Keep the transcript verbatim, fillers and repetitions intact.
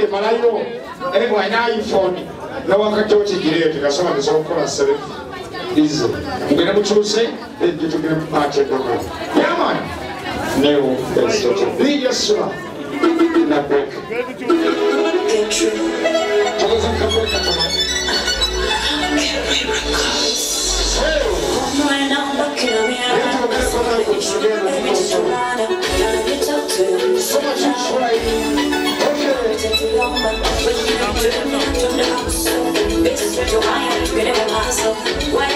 Kati malayo anyway na iPhone na wakati wote kile tukasoma tusokola seven hizo ngene mchuse ndio tukina pache dogo yaman neo best video sura na break tuweza kupeleka tena Why